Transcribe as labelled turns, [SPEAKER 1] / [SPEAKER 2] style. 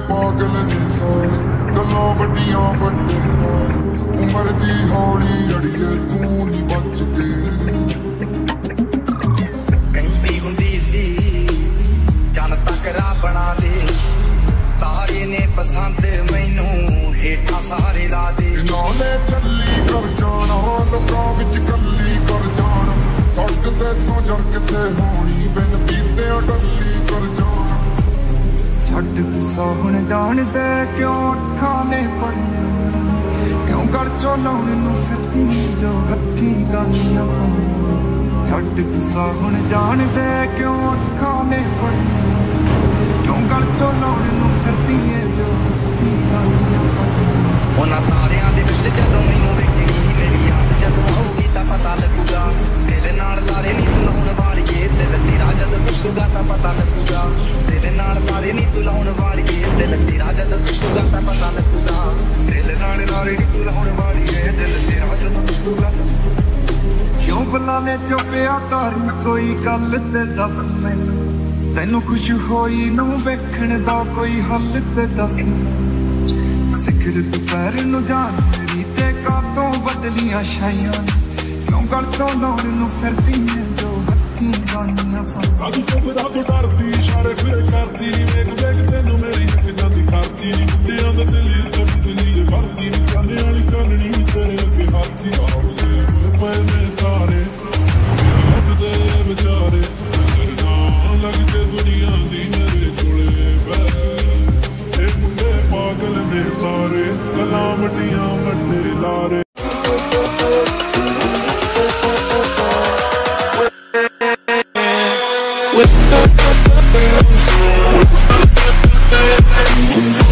[SPEAKER 1] पागल ने सारे गल्लां वड्डियां वड्डे नाल उम्र दी हौली अड़िए तू नहीं बच तेरे
[SPEAKER 2] कहती हुंदी सी जान तकरा बना दे तारे ने पसंद मैनू हेठा सारे ला दे
[SPEAKER 1] नाले चली कर जाना लोकां विच कल्ली कर जाना सड़क ते तू जर किते होनी बिन पीते डल्ली कर जाना
[SPEAKER 3] छड्ड गुस्सा हुण जान दे क्यों अखां ने भरियां क्यों गल चों लाउण नूं फिरदी जो हत्थी गालियां पाईयां छड्ड गुस्सा हुण जान दे क्यों अखां ने भरियां क्यों गल चों लाउण नूं फिरदी जो हत्थी गालियां पाईयां
[SPEAKER 2] उन्हां तारियां दे विच जदों मैनूं वेखेगी मेरी याद जदों आऊगी तां पता लगूगा तेरे नाल तारे नी तूं लाउण वालिए दिल तेरा जदों टुटूगा तां पता लगूगा तेरे नाल तारे नी तूं लाउण वालिए दिल तेरा जदों टुटूगा तां पता लगूगा तेरे नाल तारे नी तूं लाउण वालिए दिल तेरा जदों टुटूगा क्यों बुलाने चुप्पिया कर कोई गल ते दस मैनू तैनू खुश होई नूं वेखण दा कोई हल ते दस सिखर दुपहर नूं जान मेरी ते कातों बदलियां छाइयां क्यों गल तों लाउण नूं फिरदी जो हत्थी गालियां पाईयां
[SPEAKER 4] अज चुपदा तू डरदी इशारे फिर करदी वेख वेख तैनू मेरी हिक जांदी करदी बुढ़ियां दा दिल दिली भरदी जाने वाली चाननी तेरे अगे हाथी आउंदे पे में तारे लगदे बेचारे करना लगदे दुनिया दी मेरे कोले बे ए मुंडे पागल ने सारे गल्लां वड्डियां वड्डे लारे
[SPEAKER 1] with